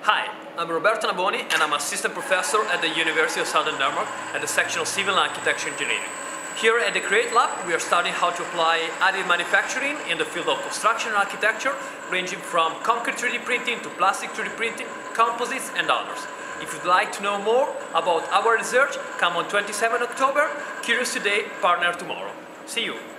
Hi, I'm Roberto and I'm assistant professor at the University of Southern Denmark at the section of Civil and Architecture Engineering. Here at the Create Lab, we are studying how to apply additive manufacturing in the field of construction and architecture, ranging from concrete 3D printing to plastic 3D printing, composites and others. If you'd like to know more about our research, come on 27 October, Curious Today, Partner Tomorrow. See you!